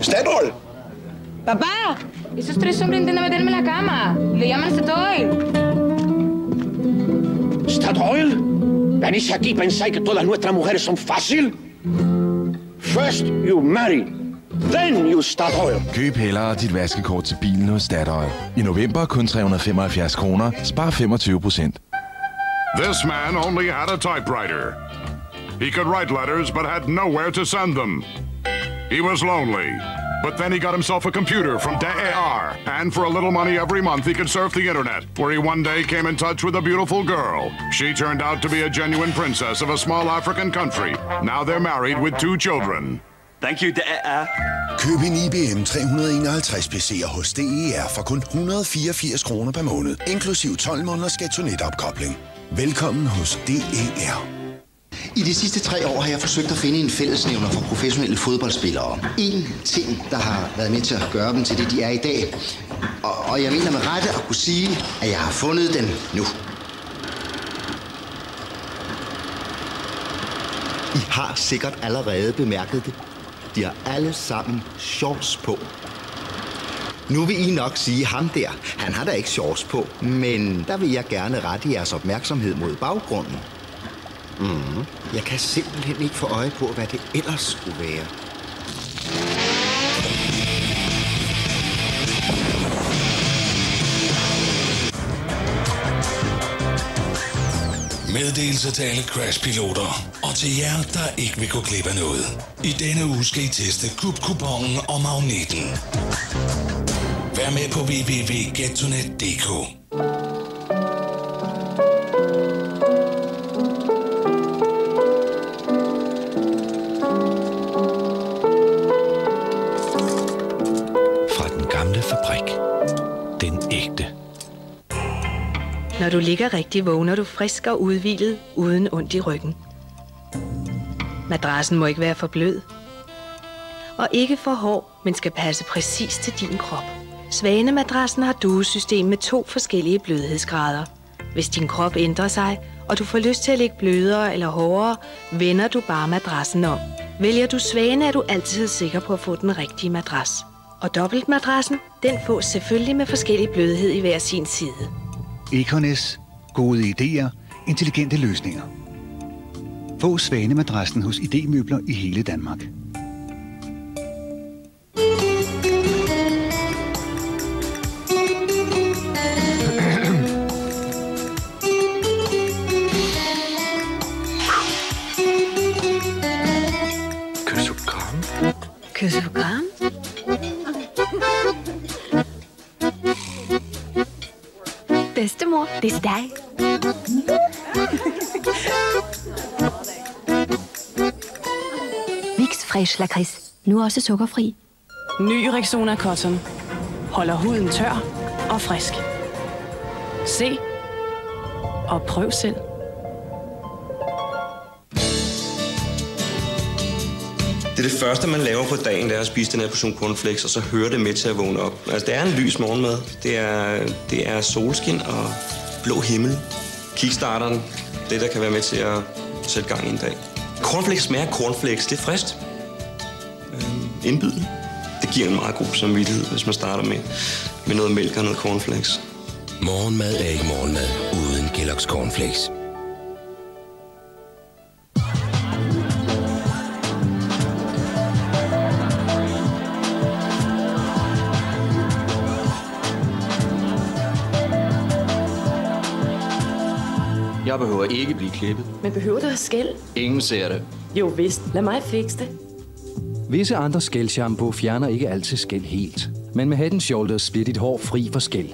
Statoil! Papá, esos tres hombres intentan meterme en la cama. Le llaman Statoil. ¿Statoil? ¿Venís aquí y pensáis que todas nuestras mujeres son fácil? First you marry, then you Statoil. Køb hellere dit vaskekort til bilen hos Statoil. I november kun 375 kroner. Spar 25%. This man only had a typewriter. He could write letters but had nowhere to send them. He was lonely. But then he got himself a computer from DAR, and for a little money every month he could surf the internet, where he one day came in touch with a beautiful girl. She turned out to be a genuine princess of a small African country. Now they're married with 2 children. Thank you, DAR. Køb en IBM 351 PC'er hos DER for kun 184 kroner per måned, inklusiv 12 måneders Getonet-opkobling. Velkommen hos DER. I de sidste 3 år har jeg forsøgt at finde en fællesnævner for professionelle fodboldspillere. En ting, der har været med til at gøre dem til det, de er i dag. Og jeg mener med rette at kunne sige, at jeg har fundet den nu. I har sikkert allerede bemærket det. De har alle sammen shorts på. Nu vil I nok sige ham der. Han har da ikke shorts på, men der vil jeg gerne rette jeres opmærksomhed mod baggrunden. Jeg kan simpelthen ikke få øje på, hvad det ellers skulle være. Meddelelse til alle Crash-piloter, og til jer, der ikke vil gå glip af noget. I denne uge skal I teste Coop-kuponen og magneten. Vær med på www.getonet.dk. Når du ligger rigtig, vågner du frisk og udhvilet, uden ondt i ryggen. Madrassen må ikke være for blød. Og ikke for hård, men skal passe præcis til din krop. Svanemadrassen har duesystem med 2 forskellige blødhedsgrader. Hvis din krop ændrer sig, og du får lyst til at ligge blødere eller hårdere, vender du bare madrassen om. Vælger du Svane, er du altid sikker på at få den rigtige madras. Og dobbeltmadrassen, den fås selvfølgelig med forskellig blødhed i hver sin side. Econes. Gode idéer. Intelligente løsninger. Få Svanemadrassen hos idémøbler i hele Danmark. Kyssogram? Bedstemor, det er dig. Vicks Fresh Lakrids. Nu også sukkerfri. Ny Rexona Cotton. Holder huden tør og frisk. Se og prøv selv. Det er det første, man laver på dagen, det er at spise den her portion cornflakes, og så hører det med til at vågne op. Altså, det er en lys morgenmad. Det er solskin og blå himmel. Kickstarteren, det der kan være med til at sætte gang i en dag. Cornflakes smager cornflakes, det er frist. Indbydende. Det giver en meget god samvittighed, hvis man starter med noget mælk og noget cornflakes. Morgenmad er ikke morgenmad uden Kellogg's Cornflakes. Jeg behøver ikke blive klippet. Men behøver du at skæld? Ingen ser det. Jo vist, lad mig fikse det. Visse andre skældshampoo fjerner ikke altid skæld helt. Men med Head & Shoulders bliver dit hår fri for skæld.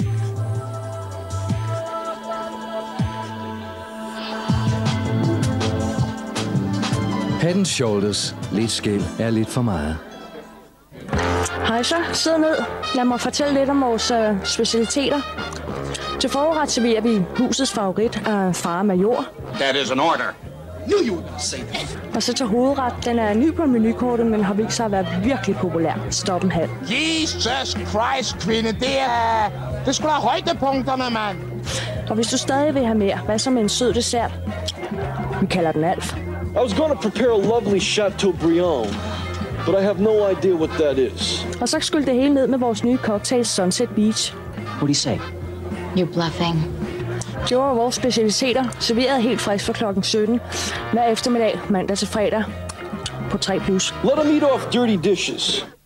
Head & Shoulders. Lidt skæld er lidt for meget. Hej så, sid ned. Lad mig fortælle lidt om vores specialiteter. Til forret serverer vi husets favorit af Far Major. That is an order. Knew you were gonna say that. Og så til hovedret. Den er ny på menukortet, men har vist sig at være virkelig populær. Stop en halv. Jesus Christ, kvinde. Det skulle have højdepunkterne, mand. Og hvis du stadig vil have mere, hvad så med en sød dessert? Vi kalder den Alf. I was going to prepare a lovely Chateaubriand. but I have no idea what that is. Og så skyldte det hele ned med vores nye cocktail Sunset Beach. What do you say? You're bluffing. Det var vores specialiteter, serveret helt frisk fra klokken 17. Hver eftermiddag, mandag til fredag, på 3+. Let them eat off dirty dishes.